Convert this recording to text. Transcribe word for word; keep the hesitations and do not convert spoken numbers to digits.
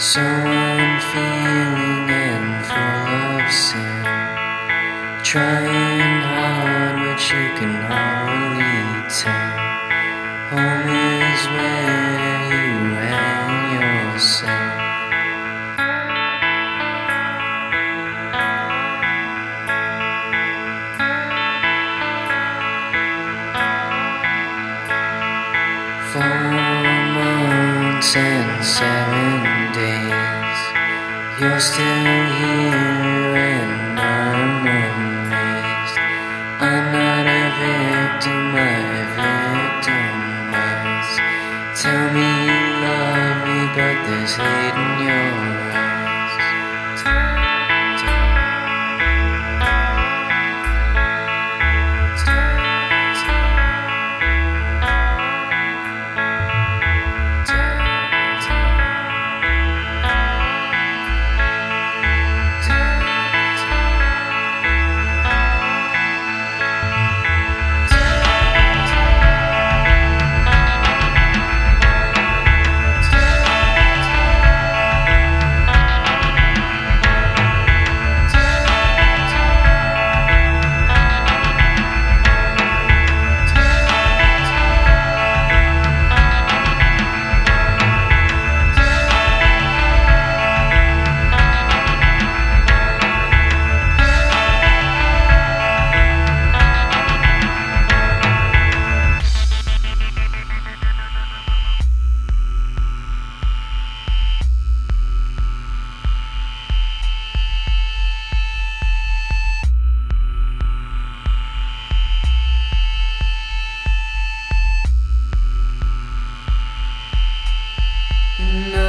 So unfeeling and full of sin, trying hard but you can hardly tell. Home is where you hang yourself. Four months and seven days, you're still here and I'm amazed. I'm not a victim, my victim was. Tell me you love me, but there's hate in your eyes. No.